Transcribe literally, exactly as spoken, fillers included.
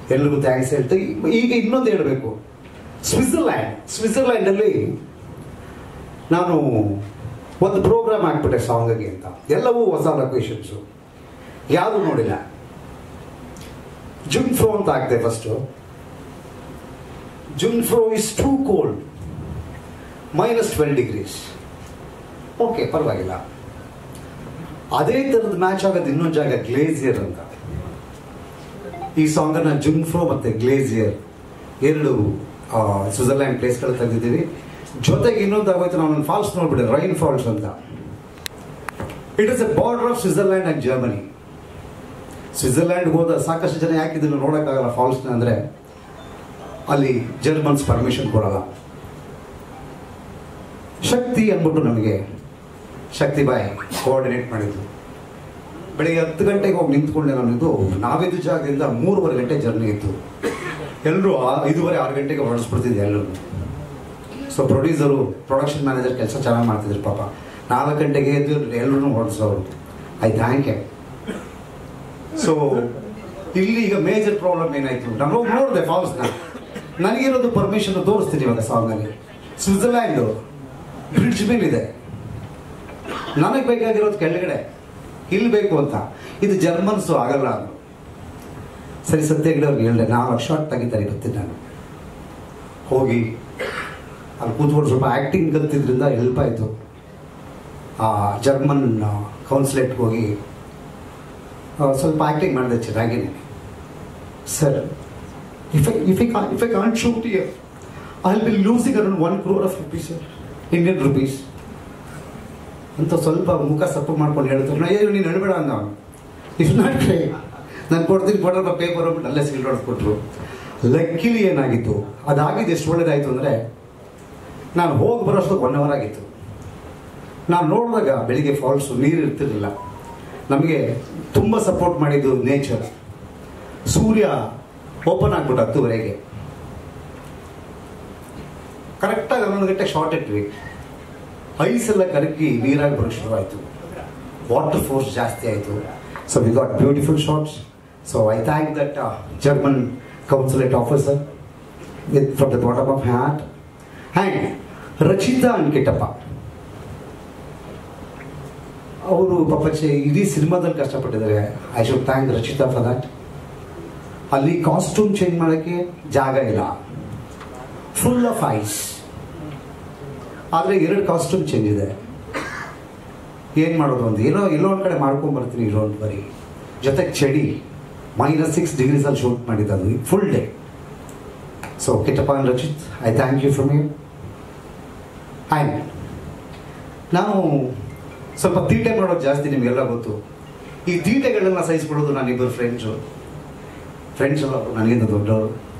ಎಲ್ರಿಗೂ ಥ್ಯಾಂಕ್ಸ್ ಹೇಳ್ತಾ ಈಗ ಇನ್ನೊಂದು ಹೇಳಬೇಕು. ಸ್ವಿಟ್ಜರ್ಲ್ಯಾಂಡ್ ಸ್ವಿಟ್ಜರ್ಲ್ಯಾಂಡಲ್ಲಿ ನಾನು ಒಂದು ಪ್ರೋಗ್ರಾಮ್ ಹಾಕ್ಬಿಟ್ಟೆ ಸಾಂಗಿಗೆ ಅಂತ. ಎಲ್ಲವೂ ಹೊಸ ಲೊಕೇಶನ್ಸು, ಯಾವುದು ನೋಡಿಲ್ಲ. ಜುನ್ಫ್ರೋ ಅಂತ ಹಾಕ್ತೆ first. Jungfrau is too cold, minus twelve degrees. Okay, ಪರವಾಗಿಲ್ಲ. ಅದೇ ಥರದ್ದು ಮ್ಯಾಚ್ ಆಗೋದು ಇನ್ನೊಂದು ಜಾಗ, ಗ್ಲೇಸಿಯರ್ ಅಂತ. ಈ ಸಾಂಗನ್ನು ಜುನ್ಫ್ರೋ ಮತ್ತು ಗ್ಲೇಸಿಯರ್ ಎರಡು ಸ್ವಿಟ್ಜರ್ಲ್ಯಾಂಡ್ ಪ್ಲೇಸ್ಗಳು ತೆಗೆದಿದ್ದೀವಿ. ಜೊತೆಗೆ ಇನ್ನೊಂದು ಆಗೋಯ್ತು, ನಾವು ಒಂದು ಫಾಲ್ಸ್ ನೋಡ್ಬಿಟ್ಟೆ, ರೈನ್ ಫಾಲ್ಸ್ ಅಂತ. It is a border of Switzerland and Germany. ಸ್ವಿಟ್ಜರ್ಲ್ಯಾಂಡ್ಗೆ ಹೋದ ಸಾಕಷ್ಟು ಜನ ಯಾಕೆ ಇದನ್ನು ನೋಡೋಕ್ಕಾಗಲ್ಲ ಫಾಲ್ಸ್ನ ಅಂದರೆ ಅಲ್ಲಿ ಜರ್ಮನ್ಸ್ ಪರ್ಮಿಷನ್ ಕೊಡಲ್ಲ. ಶಕ್ತಿ ಅಂದ್ಬಿಟ್ಟು ನಮಗೆ ಶಕ್ತಿ ಬಾಯಿ ಕೋಆರ್ಡಿನೇಟ್ ಮಾಡಿದ್ದು. ಬೆಳಿಗ್ಗೆ ಹತ್ತು ಗಂಟೆಗೆ ಹೋಗಿ ನಿಂತ್ಕೊಂಡೆ. ನಮ್ಮದು ನಾವಿದ್ದು ಜಾಗದಿಂದ ಮೂರುವರೆ ಗಂಟೆ ಜರ್ನಿ ಇತ್ತು. ಎಲ್ಲರೂ ಐದೂವರೆ ಆರು ಗಂಟೆಗೆ ಹೊರಡಿಸ್ಬಿಡ್ತಿದ್ದೆ ಎಲ್ಲರೂ. ಸೊ ಪ್ರೊಡ್ಯೂಸರು, ಪ್ರೊಡಕ್ಷನ್ ಮ್ಯಾನೇಜರ್ ಕೆಲಸ ಚೆನ್ನಾಗಿ ಮಾಡ್ತಿದ್ರು ಪಾಪ. ನಾಲ್ಕು ಗಂಟೆಗೆ ಎದ್ದು ಎಲ್ಲರೂ ಹೊರಡಿಸೋರು. I thank you. ಸೊ ಇಲ್ಲಿ ಈಗ ಮೇಜರ್ ಪ್ರಾಬ್ಲಮ್ ಏನಾಯಿತು, ನಾನು ಹೋಗಿ ನೋಡಿದೆ ಫಾಲ್ಸ್ನ. ನನಗಿರೋದು ಪರ್ಮಿಷನ್ ತೋರಿಸ್ತೀನಿ ಇವಾಗ ಸಾಂಗಲ್ಲಿ. ಸ್ವಿಟ್ಜರ್ಲ್ಯಾಂಡು ಬ್ರಿಡ್ಜ್ ಮೇಲಿದೆ, ನನಗೆ ಬೇಕಾಗಿರೋದು ಕೆಳಗಡೆ, ಇಲ್ಲಿ ಬೇಕು ಅಂತ. ಇದು ಜರ್ಮನ್ಸು ಆಗಲ್ಲ ಅಂದರು. ಸರಿ, ಸತ್ಯಗಿಡ ಅವ್ರಿಗೆ ಹೇಳಿದೆ, ನಾಲ್ಕು ಶಾರ್ಟ್ ತೆಗಿತಾರೆ ಬರ್ತೀನಿ ನಾನು. ಹೋಗಿ ಅಲ್ಲಿ ಕೂತ್ಕೊಂಡು ಸ್ವಲ್ಪ ಆ್ಯಕ್ಟಿಂಗ್ ಕಲ್ತಿದ್ರಿಂದ ಹೆಲ್ಪ್ ಆಯಿತು. ಆ ಜರ್ಮನ್ ಕೌನ್ಸಿಲೇಟ್ಗೆ ಹೋಗಿ ಸ್ವಲ್ಪ ಆ್ಯಕ್ಟಿಂಗ್ ಮಾಡಿದೆ ಚೆನ್ನಾಗಿನೇ. Sir, if I if I if I can't shoot here I will be losing around one crore of rupees sir, Indian rupees ಅಂತ ಸ್ವಲ್ಪ ಮುಖ ಸಪ್ಪು ಮಾಡ್ಕೊಂಡು ಹೇಳ್ತಾರೆ. ನಾ ಏನು ನೀನು ಹೇಳ್ಬೇಡ ಅಂದ. ಇಫ್ ನಾಟ್ ಕ್ರೈ ನಾನು ಕೊಡ್ತೀನಿ ಕೊಡೋಣ ಪೇಪರ್ ಹೋಗ್ಬಿಟ್ಟು ಅಲ್ಲೇ ಸೀಲ್ ಹೊಡೆದ್ಕೊಟ್ರು. ಲಕ್ಕಿಲಿ ಏನಾಗಿತ್ತು, ಅದಾಗಿದ್ದು ಎಷ್ಟು ಒಳ್ಳೇದಾಯಿತು ಅಂದರೆ ನಾನು ಹೋಗಿ ಬರೋಷ್ಟಕ್ಕೆ ಒನ್ ಅವರ್ ಆಗಿತ್ತು. ನಾನು ನೋಡಿದಾಗ ಬೆಳಿಗ್ಗೆ ಫಾಲ್ಸು ನೀರು ಇರ್ತಿರಲಿಲ್ಲ. ನಮಗೆ ತುಂಬ ಸಪೋರ್ಟ್ ಮಾಡಿದ್ದು ನೇಚರ್. ಸೂರ್ಯ ಓಪನ್ ಆಗ್ಬಿಟ್ಟು ಹತ್ತುವರೆಗೆ ಕರೆಕ್ಟಾಗಿ ಹನ್ನೊಂದು ಗಂಟೆ ಶಾರ್ಟ್ ಇಟ್ವಿ. ಐಸೆಲ್ಲ ಕರಗಿ ನೀರಾಗಿ ಬರೋಕ್ಕೆ ಶುರುವಾಯಿತು. ವಾಟರ್ ಫೋರ್ಸ್ ಜಾಸ್ತಿ ಆಯಿತು. So we got beautiful shots. So I thank that German consulate officer with from the bottom of my heart. And Rachita ಅಂಕಿಟಪ್ಪ ಅವರು ಪಾಪಚ್ಚೆ ಇಡೀ ಸಿನಿಮಾದಲ್ಲಿ ಕಷ್ಟಪಟ್ಟಿದ್ದಾರೆ. I should thank Rachita for that. ಅಲ್ಲಿ ಕಾಸ್ಟ್ಯೂಮ್ ಚೇಂಜ್ ಮಾಡೋಕ್ಕೆ ಜಾಗ ಇಲ್ಲ, ಫುಲ್ ಆಫ್ ಐಸ್. ಆದರೆ ಎರಡು ಕಾಸ್ಟ್ಯೂಮ್ ಚೇಂಜ್ ಇದೆ. ಏನು ಮಾಡೋದು ಅಂತ ಏನೋ ಎಲ್ಲೋ ಒಂದು ಕಡೆ ಮಾಡ್ಕೊಂಬರ್ತೀನಿ ಇರೋದು ಬರೀ. ಜೊತೆಗೆ ಚಳಿ, ಮೈನಸ್ ಸಿಕ್ಸ್ ಡಿಗ್ರೀಸಲ್ಲಿ ಶೂಟ್ ಮಾಡಿದ್ದು full day. So Kittappa and Rachit, I thank you from you. And ನಾನು ಸ್ವಲ್ಪ ತೀಟೆ ಮಾಡೋದು ಜಾಸ್ತಿ, ನಿಮಗೆಲ್ಲ ಗೊತ್ತು. ಈ ತೀಟೆಗಳನ್ನ ಸಹಿಸ್ಕೊಳ್ಳೋದು ನಾನಿಬ್ಬರು ಫ್ರೆಂಡ್ಸು ಫ್ರೆಂಡ್ಸ್ ಎಲ್ಲ ನನಗಿಂತ ದೊಡ್ಡವರು.